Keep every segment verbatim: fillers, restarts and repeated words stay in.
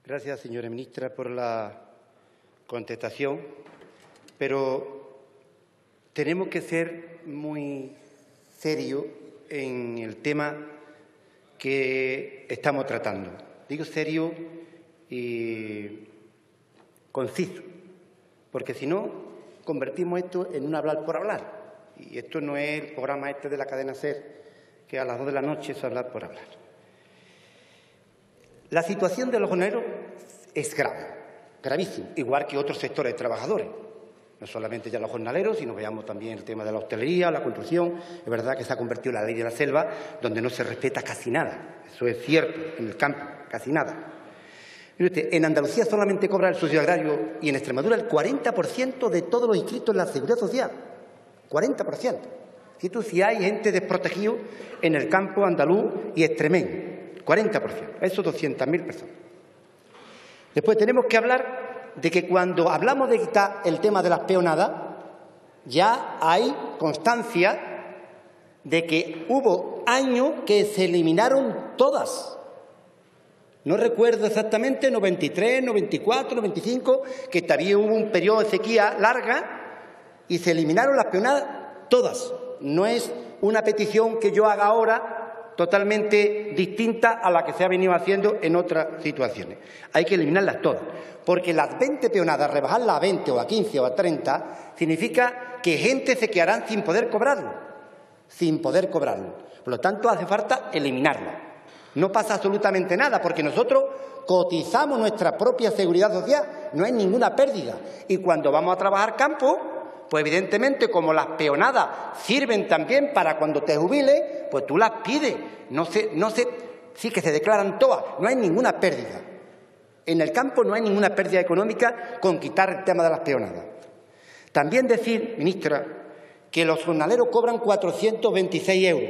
Gracias, señora ministra, por la contestación, pero tenemos que ser muy serios en el tema que estamos tratando. Digo serio y conciso, porque si no, convertimos esto en un hablar por hablar. Y esto no es el programa este de la cadena SER, que a las dos de la noche es hablar por hablar. La situación de los jornaleros es grave, gravísima, igual que otros sectores de trabajadores. No solamente ya los jornaleros, sino veamos también el tema de la hostelería, la construcción. Es verdad que se ha convertido en la ley de la selva, donde no se respeta casi nada. Eso es cierto, en el campo, casi nada. Mire usted, en Andalucía solamente cobra el subsidio agrario y en Extremadura el cuarenta por ciento de todos los inscritos en la Seguridad Social. cuarenta por ciento. Fíjate si hay gente desprotegida en el campo andaluz y extremeño. cuarenta por ciento. Eso doscientas mil personas. Después tenemos que hablar de que cuando hablamos de quitar el tema de las peonadas, ya hay constancia de que hubo años que se eliminaron todas. No recuerdo exactamente, noventa y tres, noventa y cuatro, noventa y cinco, que también hubo un periodo de sequía larga y se eliminaron las peonadas todas. No es una petición que yo haga ahora totalmente distinta a la que se ha venido haciendo en otras situaciones. Hay que eliminarlas todas, porque las veinte peonadas, rebajarlas a veinte o a quince o a treinta, significa que gente se quedará sin poder cobrarlo, sin poder cobrarlo. Por lo tanto, hace falta eliminarlas. No pasa absolutamente nada, porque nosotros cotizamos nuestra propia seguridad social, no hay ninguna pérdida. Y cuando vamos a trabajar campo, pues evidentemente, como las peonadas sirven también para cuando te jubiles, pues tú las pides. No se, no se, sí que se declaran todas, no hay ninguna pérdida. En el campo no hay ninguna pérdida económica con quitar el tema de las peonadas. También decir, ministra, que los jornaleros cobran cuatrocientos veintiséis euros,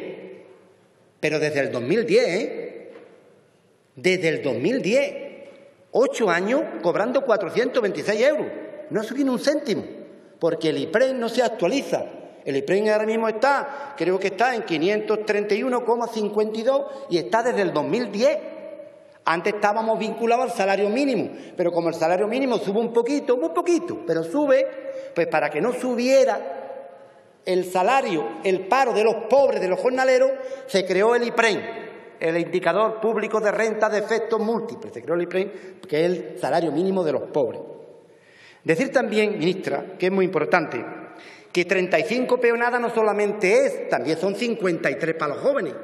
pero desde el dos mil diez, ¿eh? Desde el dos mil diez, ocho años cobrando cuatrocientos veintiséis euros. No ha subido un céntimo, porque el IPREN no se actualiza. El IPREN ahora mismo está, creo que está en quinientos treinta y uno coma cincuenta y dos y está desde el dos mil diez. Antes estábamos vinculados al salario mínimo, pero como el salario mínimo sube un poquito, muy poquito, pero sube, pues para que no subiera el salario, el paro de los pobres, de los jornaleros, se creó el IPREN, el Indicador Público de Renta de Efectos Múltiples. Se creó el IPREN, que es el salario mínimo de los pobres. Decir también, ministra, que es muy importante, que treinta y cinco peonadas no solamente es, también son cincuenta y tres para los jóvenes.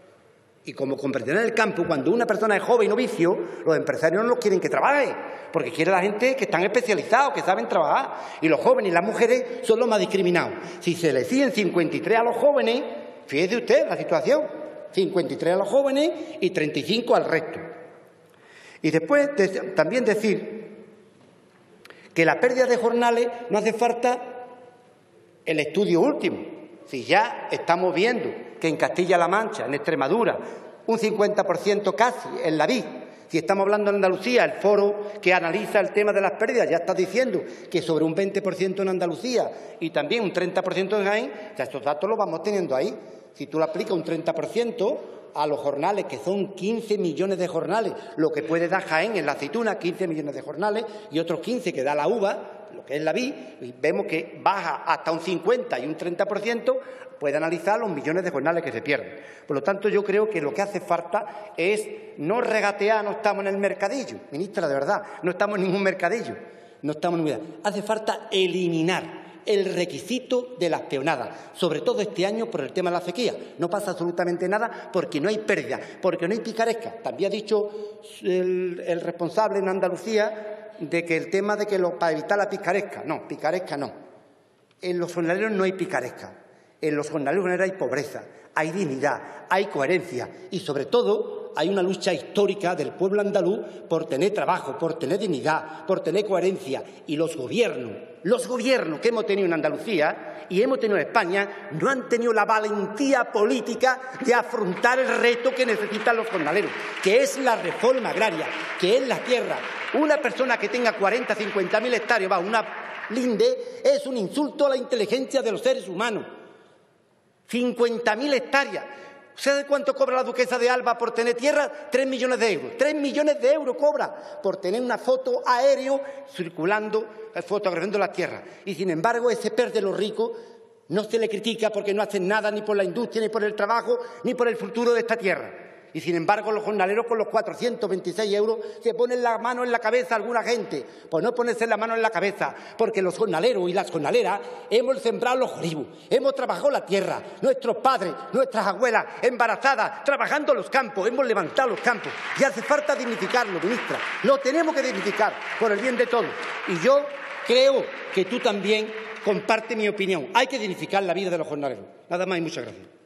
Y como comprenderán en el campo, cuando una persona es joven y novicio, los empresarios no los quieren que trabaje, porque quiere la gente que están especializados, que saben trabajar. Y los jóvenes y las mujeres son los más discriminados. Si se le siguen cincuenta y tres a los jóvenes, fíjese usted la situación, cincuenta y tres a los jóvenes y treinta y cinco al resto. Y después de, también decir que la pérdida de jornales no hace falta el estudio último. Si ya estamos viendo que en Castilla-La Mancha, en Extremadura, un cincuenta por ciento casi en la vid. Si estamos hablando en Andalucía, el foro que analiza el tema de las pérdidas ya está diciendo que sobre un veinte por ciento en Andalucía y también un treinta por ciento en Jaén, ya estos datos los vamos teniendo ahí. Si tú le aplicas un treinta por ciento a los jornales, que son quince millones de jornales, lo que puede dar Jaén en la aceituna, quince millones de jornales, y otros quince que da la uva, lo que es la vid, y vemos que baja hasta un cincuenta y un treinta por ciento, puede analizar los millones de jornales que se pierden. Por lo tanto, yo creo que lo que hace falta es no regatear, no estamos en el mercadillo, ministra, de verdad, no estamos en ningún mercadillo, no estamos en ningún... Hace falta eliminar el requisito de las peonadas, sobre todo este año por el tema de la sequía. No pasa absolutamente nada porque no hay pérdida, porque no hay picaresca. También ha dicho el, el responsable en Andalucía de que el tema de que lo, para evitar la picaresca, no, picaresca no. En los jornaleros no hay picaresca, en los jornaleros hay pobreza, hay dignidad, hay coherencia y sobre todo hay una lucha histórica del pueblo andaluz por tener trabajo, por tener dignidad, por tener coherencia. Y los gobiernos, los gobiernos que hemos tenido en Andalucía y hemos tenido en España, no han tenido la valentía política de afrontar el reto que necesitan los jornaleros, que es la reforma agraria, que es la tierra. Una persona que tenga cuarenta, cincuenta mil hectáreos, va, una linde, es un insulto a la inteligencia de los seres humanos. cincuenta mil hectáreas. ¿Sabe cuánto cobra la duquesa de Alba por tener tierra? Tres millones de euros. Tres millones de euros cobra por tener una foto aéreo circulando, fotografiando la tierra. Y sin embargo, ese PER de los ricos no se le critica porque no hacen nada ni por la industria, ni por el trabajo, ni por el futuro de esta tierra. Y sin embargo, los jornaleros con los cuatrocientos veintiséis euros se ponen la mano en la cabeza a alguna gente. Pues no ponerse la mano en la cabeza, porque los jornaleros y las jornaleras hemos sembrado los olivos, hemos trabajado la tierra, nuestros padres, nuestras abuelas embarazadas, trabajando los campos, hemos levantado los campos. Y hace falta dignificarlo, ministra. Lo tenemos que dignificar por el bien de todos. Y yo creo que tú también compartes mi opinión. Hay que dignificar la vida de los jornaleros. Nada más y muchas gracias.